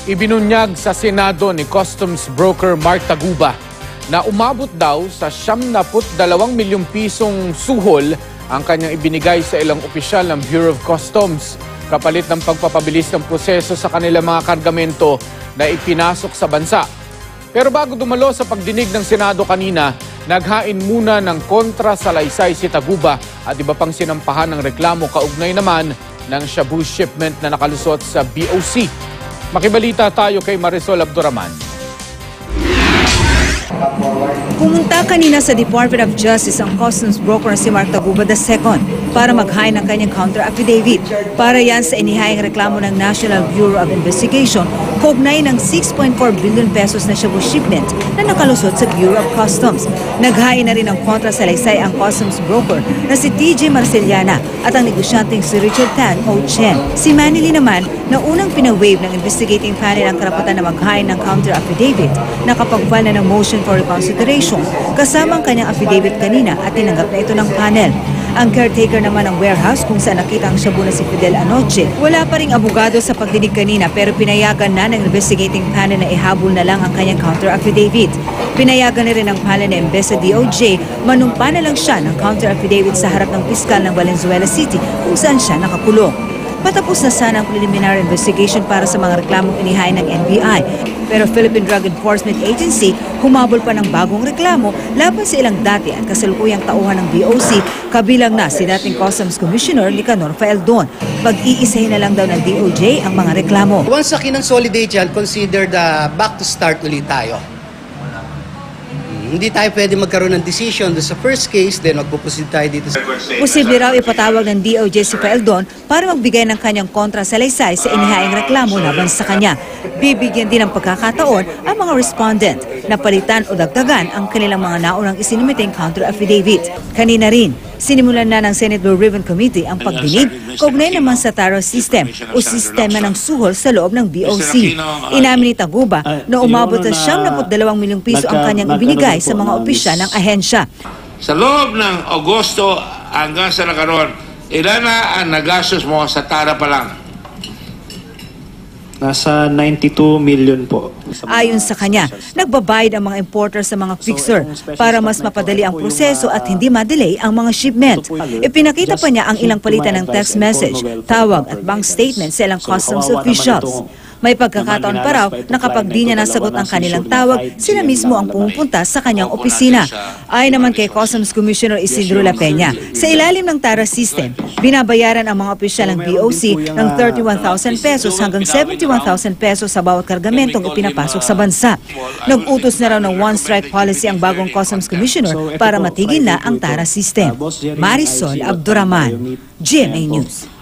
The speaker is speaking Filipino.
Ibinunyag sa Senado ni Customs Broker Mark Taguba na umabot daw sa 72 milyong pisong suhol ang kanyang ibinigay sa ilang opisyal ng Bureau of Customs kapalit ng pagpapabilis ng proseso sa kanilang mga kargamento na ipinasok sa bansa. Pero bago dumalo sa pagdinig ng Senado kanina, naghain muna ng kontra salaysay si Taguba at iba pang sinampahan ng reklamo kaugnay naman ng shabu shipment na nakalusot sa BOC. Makibalita tayo kay Marisol Abduraman. Pumunta kanina sa Department of Justice ang customs broker si Mark Taguba II para maghain ng kanyang counter affidavit. Para yan sa inihaing reklamo ng National Bureau of Investigation kaugnay ng 6.4 billion pesos na shabu shipment na nakalusot sa Bureau of Customs. Naghain na rin ng kontra salaysay ang customs broker na si TJ Marceliana at ang negosyanteng si Richard Tan O. Chen. Si Manili naman na unang pinawave ng investigating panel ang karapatan na maghain ng counter affidavit, nakapag-file na ng motion for reconsideration kasama ang kanyang affidavit kanina at tinanggap na ito ng panel. Ang caretaker naman ng warehouse kung saan nakita ang shabu na si Fidel anoche, wala pa ring abogado sa pagdinig kanina pero pinayagan na ng investigating panel na ihabol na lang ang kanyang counter affidavit. Pinayagan na rin ang panel na imbes sa DOJ, manumpa na lang siya ng counter affidavit sa harap ng piskal ng Valenzuela City kung saan siya nakakulong. Patapos na sana ang preliminary investigation para sa mga reklamong inihain ng NBI. Pero Philippine Drug Enforcement Agency humabol pa ng bagong reklamo laban sa ilang dati at kasalukuyang tauhan ng BOC, kabilang na si dating Customs Commissioner Nicanor Faeldon. Pag-iisahin na lang daw ng DOJ ang mga reklamo. Once na kinonsolidate yan, consider the back to start ulit tayo. Hindi tayo pwede magkaroon ng decision sa first case, then magpuproceed tayo dito. Posible raw ipatawag ng DOJ si Faeldon para magbigay ng kanyang kontra salaysay sa inihaing reklamo laban sa kanya. Bibigyan din ng pagkakataon ang mga respondent na palitan o dagdagan ang kanilang mga naunang isinumiting counter affidavit. Kanina rin, sinimulan na ng Senate Blue Ribbon Committee ang pagdinig kaugnay naman sa tariff system o sistema ng suhol sa loob ng BOC. Inamin ni Taguba na umabot sa 72 milyong piso ang kanyang ibinigay sa mga opisyal ng ahensya. Sa loob ng Agosto hanggang sa nakaroon, ilan na ang nagastos mo sa tara pa lang? Nasa 92 million po. Ayon sa kanya, nagbabayad ang mga importer sa mga fixer para mas mapadali ang proseso at hindi ma-delay ang mga shipment. Ipinakita pa niya ang ilang palitan ng text message, tawag at bank statement sa ilang customs officials. May pagkakataon pa raw na kapag di niya nasagot ang kanilang tawag, sila mismo ang pumupunta sa kanyang opisina. Ayon naman kay Customs Commissioner Isidro La Peña, sa ilalim ng TARA system, binabayaran ang mga opisyal ng BOC ng 31,000 pesos hanggang 71,000 pesos sa bawat kargamentong ipinapasok sa bansa. Nag-utos na raw ng one-strike policy ang bagong Customs Commissioner para matigil na ang TARA system. Marisol Abduraman, GMA News.